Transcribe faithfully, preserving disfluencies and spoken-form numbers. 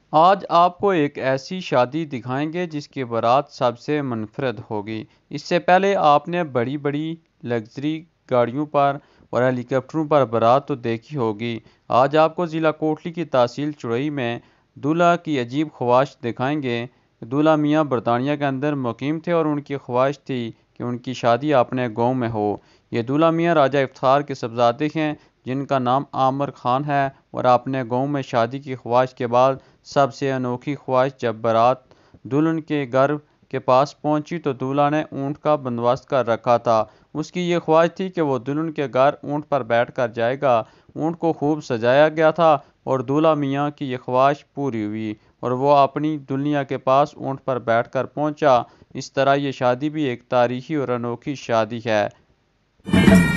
आज आपको एक ऐसी शादी दिखाएंगे जिसकी बारात सबसे मुनफरद होगी। इससे पहले आपने बड़ी बड़ी लग्जरी गाड़ियों पर और हेलीकॉप्टरों पर बारात तो देखी होगी। आज आपको ज़िला कोटली की तहसील चुरई में दूल्हा की अजीब ख्वाहिश दिखाएंगे। दूल्हा मियाँ बरतानिया के अंदर मुकीम थे और उनकी ख्वाहिश थी कि उनकी शादी अपने गाँव में हो। ये दूल्हा मियाँ राजा इफ्तार के शहजादे हैं जिनका नाम आमिर खान है, और अपने गाँव में शादी की ख्वाहिश के बाद सबसे अनोखी ख्वाहिश जब बारात दुल्हन के घर के पास पहुंची तो दूल्हा ने ऊँट का बंदोबस्त कर रखा था। उसकी ये ख्वाहिश थी कि वो दुल्हन के घर ऊँट पर बैठ कर जाएगा। ऊँट को खूब सजाया गया था और दूल्हा मियाँ की ये ख्वाहिश पूरी हुई और वो अपनी दुल्हनिया के पास ऊँट पर बैठ कर पहुंचा। इस तरह ये शादी भी एक तारीखी और अनोखी शादी है।